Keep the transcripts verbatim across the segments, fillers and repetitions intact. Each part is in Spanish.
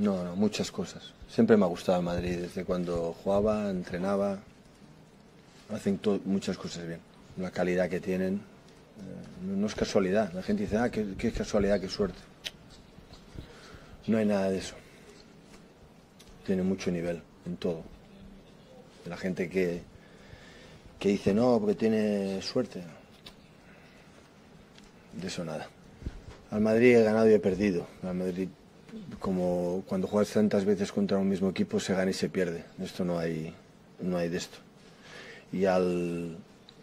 No, no, muchas cosas. Siempre me ha gustado el Madrid, desde cuando jugaba, entrenaba. Hacen muchas cosas bien. La calidad que tienen, eh, no, no es casualidad. La gente dice, ah, qué, qué casualidad, qué suerte. No hay nada de eso. Tiene mucho nivel en todo. La gente que, que dice, no, porque tiene suerte. De eso nada. Al Madrid he ganado y he perdido. Al Madrid, como cuando juegas tantas veces contra un mismo equipo, se gana y se pierde. Esto no hay, no hay de esto. Y al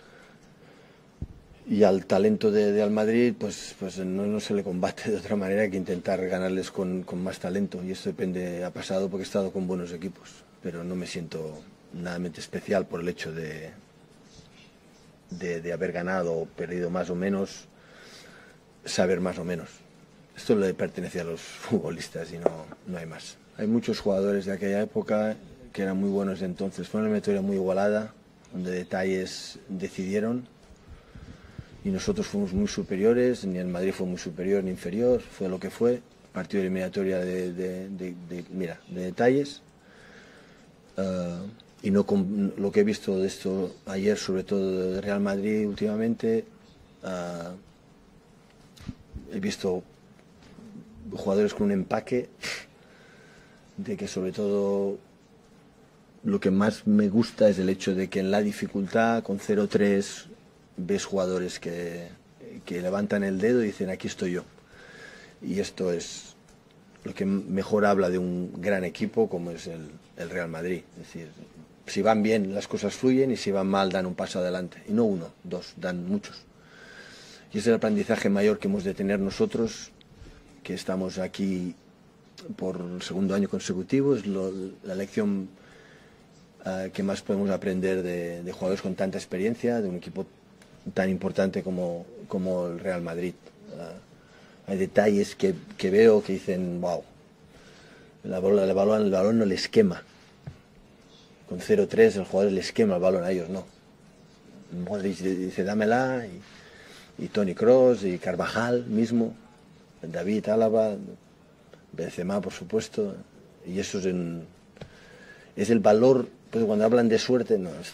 y al talento de, de al Madrid, pues, pues no, no se le combate de otra manera que intentar ganarles con, con más talento. Y esto depende, ha pasado porque he estado con buenos equipos, pero no me siento nada especial por el hecho de, de, de haber ganado o perdido más o menos, saber más o menos. Esto le pertenece a los futbolistas y no, no hay más. Hay muchos jugadores de aquella época que eran muy buenos de entonces. Fue una eliminatoria muy igualada, donde detalles decidieron y nosotros fuimos muy superiores, ni el Madrid fue muy superior ni inferior, fue lo que fue, partido de eliminatoria de, de, de, de, mira, de detalles. Uh, y no con, lo que he visto de esto ayer, sobre todo de Real Madrid últimamente, uh, he visto jugadores con un empaque de que sobre todo lo que más me gusta es el hecho de que en la dificultad, con cero tres, ves jugadores que, que levantan el dedo y dicen, aquí estoy yo. Y esto es lo que mejor habla de un gran equipo como es el, el Real Madrid. Es decir, si van bien las cosas fluyen y si van mal dan un paso adelante. Y no uno, dos, dan muchos. Y ese es el aprendizaje mayor que hemos de tener nosotros, que estamos aquí por segundo año consecutivo. Es lo, la lección uh, que más podemos aprender de, de jugadores con tanta experiencia, de un equipo tan importante como, como el Real Madrid. Uh, hay detalles que, que veo que dicen, wow, la bola, el, balón, el balón no les quema. Con cero tres el jugador les quema el balón, a ellos no. Modric dice, dámela, y, y Toni Kroos, y Carvajal mismo, David Álava, Benzema, por supuesto, y eso es, en, es el valor, pues cuando hablan de suerte, no, es,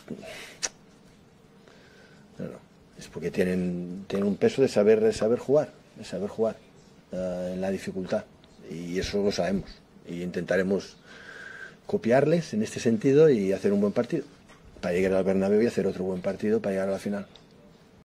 no, no. Es porque tienen, tienen un peso de saber, de saber jugar, de saber jugar uh, en la dificultad. Y eso lo sabemos. Y intentaremos copiarles en este sentido y hacer un buen partido. Para llegar al Bernabéu y hacer otro buen partido para llegar a la final.